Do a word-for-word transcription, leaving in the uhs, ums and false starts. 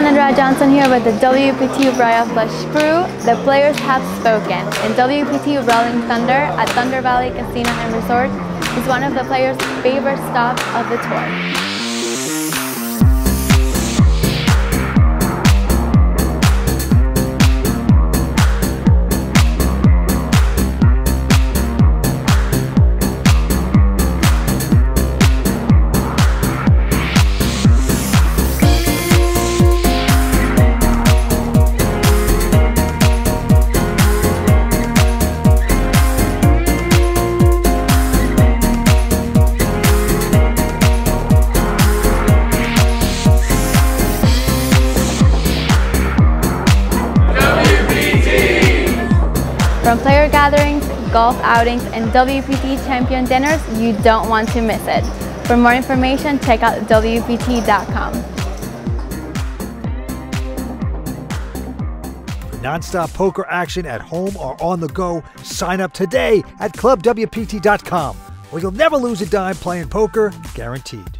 Sandra Johnson here with the W P T Royal Flush crew. The players have spoken, and W P T Rolling Thunder at Thunder Valley Casino and Resort is one of the players' favorite stops of the tour. From player gatherings, golf outings, and W P T champion dinners, you don't want to miss it. For more information, check out W P T dot com. For non-stop poker action at home or on the go, sign up today at Club W P T dot com, where you'll never lose a dime playing poker, guaranteed.